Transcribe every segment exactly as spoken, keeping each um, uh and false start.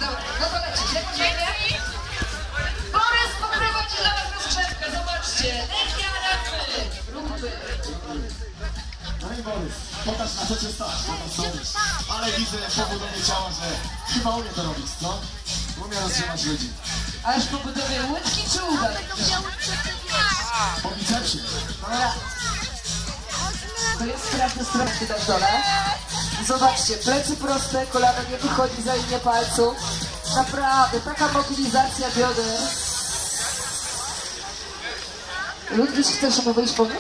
Dobra, no to lecisz, jak cię nie? Borys pokrywa ci za was rozgrzewkę, zobaczcie. Nekiaramy, ruchy. No i Borys, pokaż na co cię stać, pokaż co umiesz. Ale widzę po budowie ciała, że chyba umie to robić, co? Umie rozgrzewać ludzi. Ależ po budowie łydki czy uda? Po bicepsie. Dobra. To jest sprawny strach widać dole. Zobaczcie, plecy proste, kolano nie wychodzi za linię palców. Naprawdę, taka mobilizacja bioder. Ludwik, chcesz mu wyjść pomóc?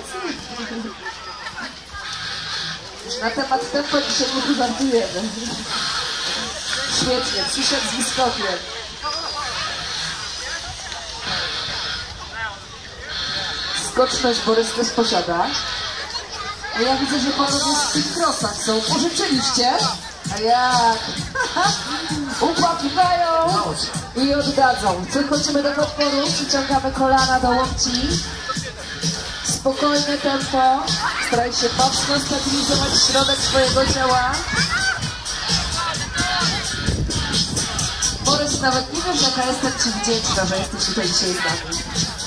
Na temat tempa dzisiaj nie żartujemy. Świetnie, przyszedł z wyskokiem. Skoczność Borys też posiada. A ja widzę, że panowie w tych krosach są. Pożyczyliście? A jak? Upłakiwają i oddadzą. Przechodzimy do podporu, przyciągamy kolana do łokci. Spokojne tempo. Staraj się mocno stabilizować środek swojego ciała. Borys, nawet nie wiesz, jaka jestem ci wdzięczna, że jesteś tutaj dzisiaj z nami.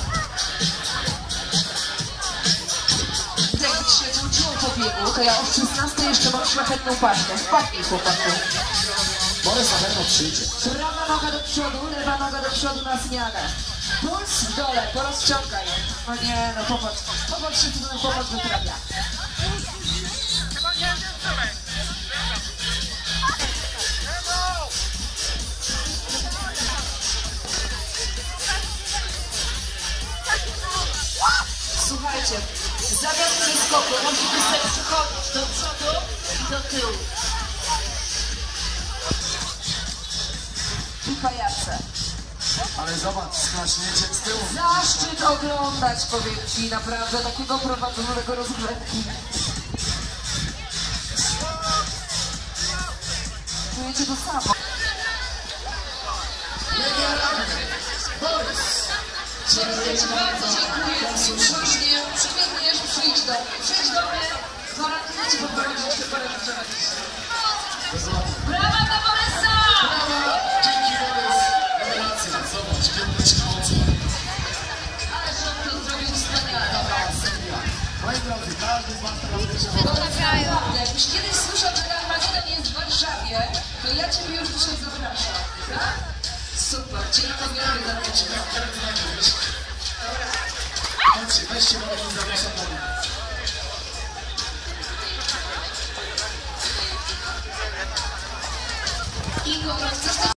Jakby ci się wróciło po biegu, to ja o szesnastej jeszcze mam szlachetną paczkę. Wpadnij, chłopaku. Borys na pewno przyjdzie. Prawa noga do przodu, lewa noga do przodu na zmianę. Puls w dole, porozciągaj. No nie, no popatrz. Popatrz się, co ten chłopak wyprawia. Słuchajcie, zamiast przeskoku musicie sobie przychodzić do przodu i do tyłu. I pajace. Ale zobacz, sklaśnięcie z tyłu. Zaszczyt oglądać, powiem ci, naprawdę takiego prowadzonego rozgrzewki. Czujecie to samo. Borys! Dziękuję ci bardzo, dziękuję. Słusznie, świetnie, że przyjdź do mnie. Przyjdź do mnie, gwarantuję ci poprowadzić się parę prowadzić. Brawa dla Borysa! Dzięki Borys! Rewelacja, zobacz, kierunek mocy. Ależ on to zrobił wspaniale. Moi drodzy, każdy z was teraz będzie No naprawdę, jakbyś kiedyś słyszał, że Armagedon jest w Warszawie, to ja ciebie już dzisiaj zapraszam. Tak? Super, dziękuję wielkie za to. Chodźcie, weźcie Borys i zapraszam na mnie. Ingo, chcesz